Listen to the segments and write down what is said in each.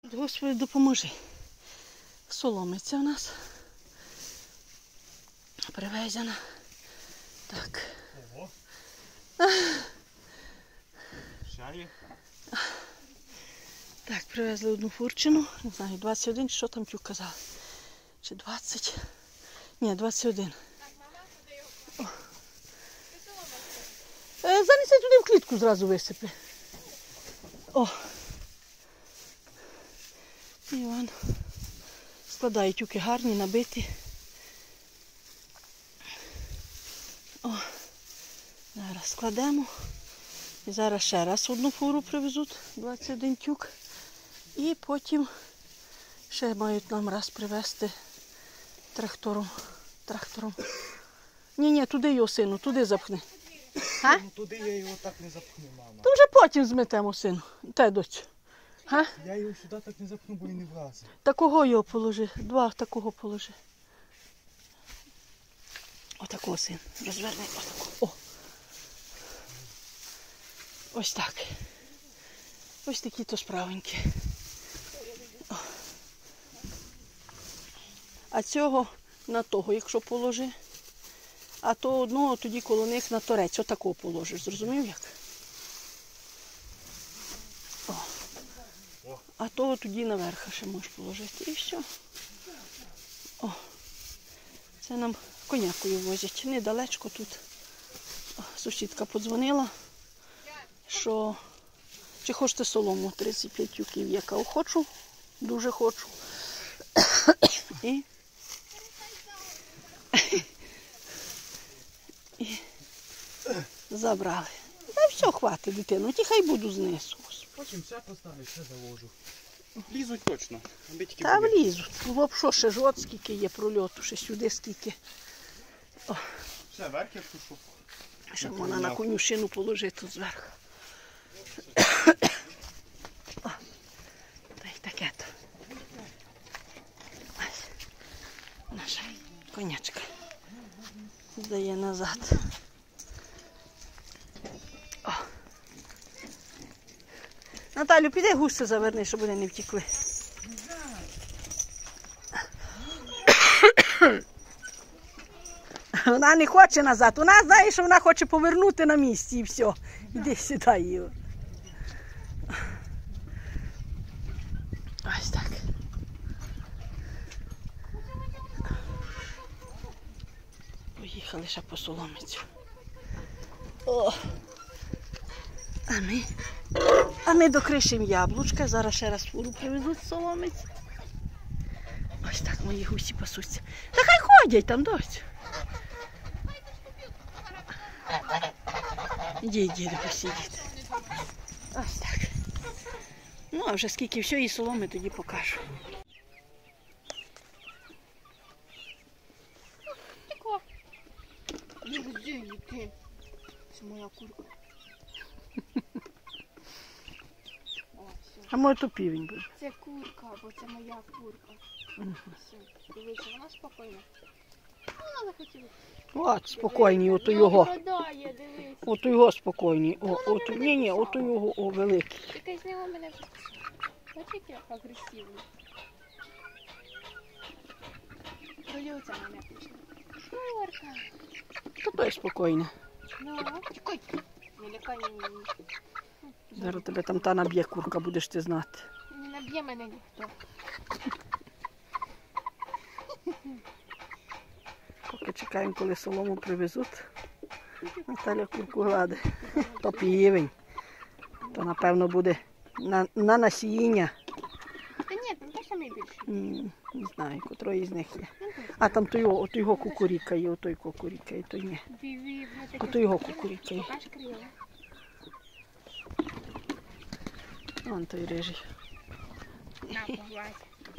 Господи, допоможи. Соломиця у нас привезена. Так. Ого. Шарі. Так, привезли одну фурчину. Не знаю, 21, що там тюк казав. Чи 20? Ні, 21. Занеси туди в клітку зразу висипи. О. Іван складає тюки гарні, набиті. О. Зараз складемо. І зараз ще раз одну фуру привезуть, 21 тюк. І потім ще мають нам раз привезти трактором. Ні, туди його, сину, туди запхни. А? Туди я його так не запхну, мама. То вже потім зметемо, сину. Те, доцю. А? Я його сюди так не запхну, бо він не влазить. Такого його положи. Два такого положи. Отакого, син. Розверни. Отакого. О. Ось так. Ось такі то справенькі. О. А цього на того, якщо положи. А то одного тоді коло них на торець. Отакого положиш. Зрозумів як? О. А того тоді наверх ще можеш положити. І все. О. Це нам конякою возять. Недалечко тут. О, сусідка подзвонила, що чи хочете солому 35 тюків. Я кажу, хочу, дуже хочу. І забрали. Та все, хватить, дитину, ті хай буду знизу. Потім все поставлю, все заложу. Лізуть точно. Та влізуть. Взагалі ще ж от скільки є прольоту, ще сюди скільки. О. Все, верх я сушу. Ще можна на конюшину положити тут зверху. О. Та й таке то. Ось. Наша конячка. Здає назад. О. Наталю, піди гуси заверни, щоб вони не втекли. Вона не хоче назад. Вона знає, що вона хоче повернути на місці і все. Іди сідай його. Ось так. Поїхали ще по соломицю. О! А ми докришимо яблучка. Зараз ще раз фуру привезуть з соломиць. Ось так мої гусі пасуться. Та хай ходять там, доцю. Іди, діду, посидіти. Ось так. Ну, а вже скільки все, і соломи тоді покажу. Тихо. Ти. Це моя курка. А може то півень буде? Це курка, бо це моя курка. Все, дивися, вона спокійна. Вона захотіла. От, спокійний, ото його. Продає, дивись. Ото його спокійний. Ні, ото його, великий. Тільки з нього мене бачите, як агресивний. Долються мене пішли. Курка. То той спокійний. Ну, тікай. Не лякай мене. Зараз тебе там та наб'є курка, будеш ти знати. Не наб'є мене ніхто. Поки чекаємо, коли солому привезуть. Наталя курку гладить. То півень. То, напевно, буде на насіння. Та ні, там теж найбільше. Не знаю, котрої з них є. А там той його кукуріка є, отой кукуріка, і той ні. Ото його кукуріка є. Вон той рижий. На, погладь.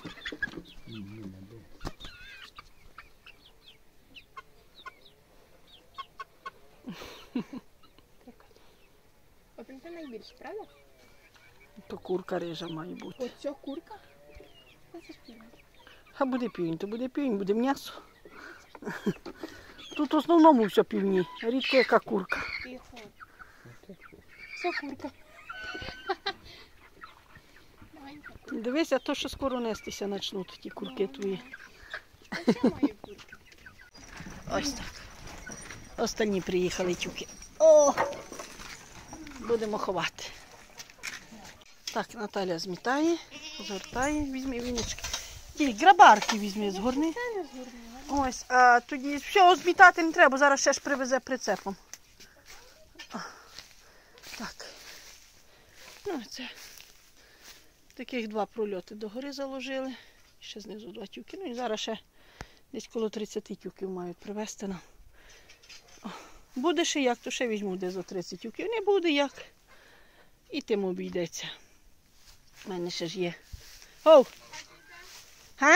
От це найбільше, правда? То курка рижа має бути. Оця курка? Це ж півень. А буде півень, то буде півень, буде м'ясо. Тут в основному все півні, рідко яка курка. Тихо. Це курка. Маленька курка. Дивися, то, що скоро нестися почнуть ті курки твої. А це мої курки. Ось так. Останні приїхали тюки. О! Будемо ховати. Так, Наталя змітає, згортає, візьми віночки. Ті грабарки візьми, згорни. Це не згорнуло. Ось, а тоді все, змітати не треба, зараз ще ж привезе прицепом. О, так. Ну, це таких 2 прольоти догори заложили. Ще знизу 2 тюки. Ну і зараз ще десь коло 30 тюків мають привезти нам. О, буде ще як, то ще візьму де за 30 тюків. Не буде як. І тим обійдеться. У мене ще ж є. Оу! Га?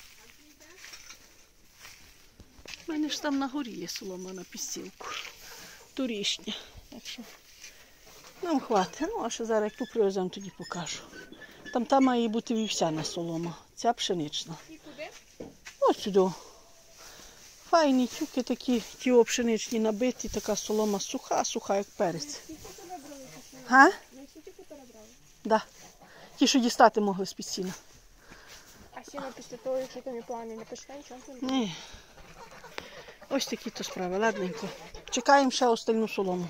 У мене ж там на горі є солома на підстілку. Торішня. Так що нам хватить. Ну, а ще зараз як ту привеземо, тоді покажу. Там має бути вівсяна солома. Ця пшенична. І куди? Ось сюди. Файні тюки такі, ті пшеничні набиті, така солома суха, як перець. Скільки перебрали? Га? На скільки перебрали? Да. Ті, що дістати могли з-під сіна. А сіно після того, якщо там і плани не почне, нічого не буде? Ні. Ось такі то справи, ладненько. Чекаємо ще остальну солому.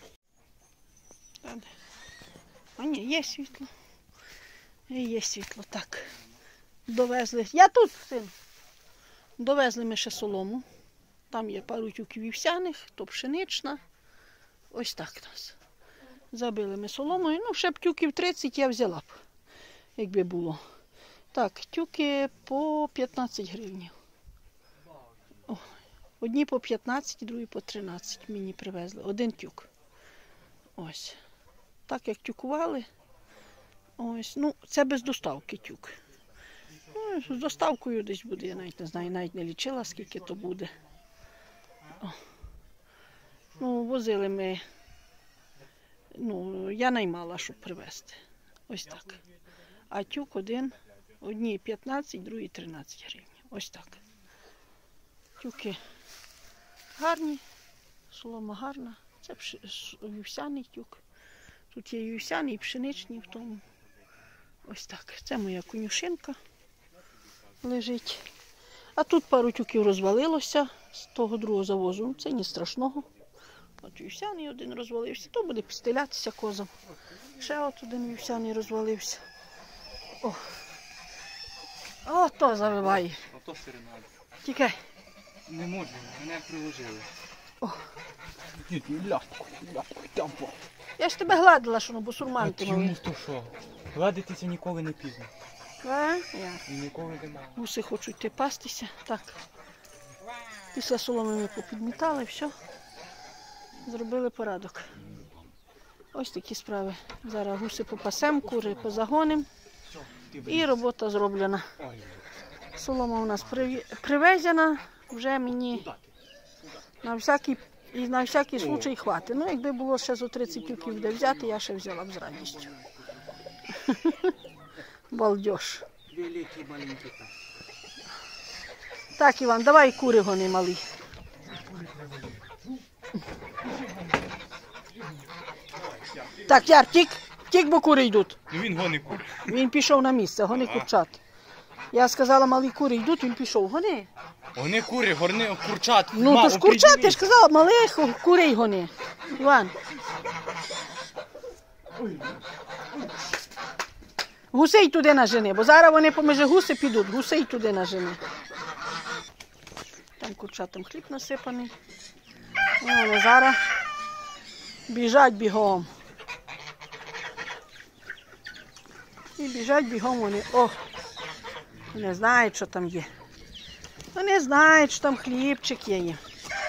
А ні, є світло. Є світло, так. Довезли. Я тут, син. Довезли ми ще солому. Там є пару тюків вівсяних, то пшенична. Ось так нас. Забили ми соломою. Ну, ще б тюків 30 я взяла б, якби було. Так, тюки по 15 гривень. Одні по 15, другі по 13 мені привезли. Один тюк. Ось. Так як тюкували. Ось. Ну, це без доставки тюк. Ну, з доставкою десь буде, я навіть не знаю, навіть не лічила, скільки то буде. О. Ну, возили ми, ну, я наймала, щоб привезти. Ось так. А тюк одні 15, другі 13 гривень. Ось так. Тюки гарні, солома гарна. Це вівсяний тюк. Тут є і вівсяний, і пшеничний в тому. Ось так. Це моя конюшинка лежить. А тут пару тюків розвалилося з того другого завозу. Ну, це не страшного. От вівсяний один розвалився, то буде підстелятися козам. Ще от один вівсяний розвалився. О, то завиває. Ото серенада. Тікай. Не можу, мене приложили. О. Ляпку, там. Я ж тебе гладила, що на бусурман ти малий. то що? Гладитися ніколи не пізно. Я. І ніколи не мало. Гуси хочуть йти пастися. Так. Після соломи ми попідмітали, все. Зробили порядок. Ось такі справи. Зараз гуси попасем, кури позагоним. І робота зроблена. Солома у нас привезена. Вже мені на всякий случай хватить. Ну, якби було ще зо 30 тюків де взяти, я ще взяла б з радістю. Балдеж. Великий, маленький. Так, Іван, давай кури гони малі. Так, Яр, тік, бо кури йдуть. Ну він гонить кури. Він пішов на місце, гони курчат. Я сказала, малі кури йдуть, він пішов, гони. Гони кури, горни курчат. Ну, то ж курчат, я ж казала, малих курей гони. Іван. Гусей туди нажени, бо зараз вони поміж гуси підуть, гусей туди нажени. Там курчатам хліб насипаний. Вони зараз біжать бігом. І біжать бігом вони. О, не знають, що там є. Вони знають, що там хлібчик є їм.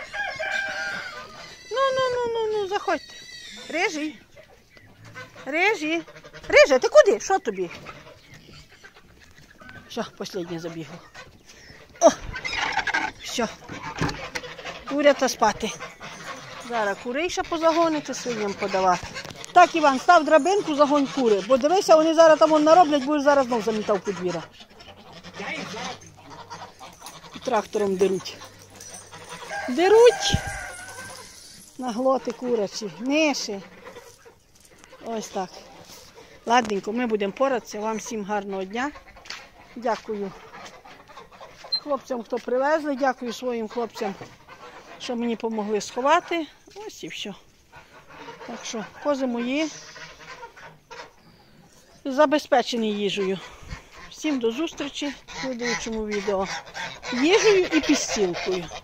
Ну, заходьте. Рижий. Рижа, ти куди? Що тобі? Все, останнє забігло. О, все. Курята спати. Зараз курей ще позагонити, свиням подавати. Так, Іван, став драбинку, загонь кури. Бо дивися, вони зараз там нароблять, будеш зараз знов замітав подвір'я. Трактором деруть. Деруть! Наглоти курячі, ниші. Ось так. Ладненько, ми будемо поратися. Вам всім гарного дня. Дякую хлопцям, хто привезли. Дякую своїм хлопцям, що мені допомогли сховати. Ось і все. Так що кози мої забезпечені їжею. Всім до зустрічі в слідуючому відео. Їжею і підстілкою.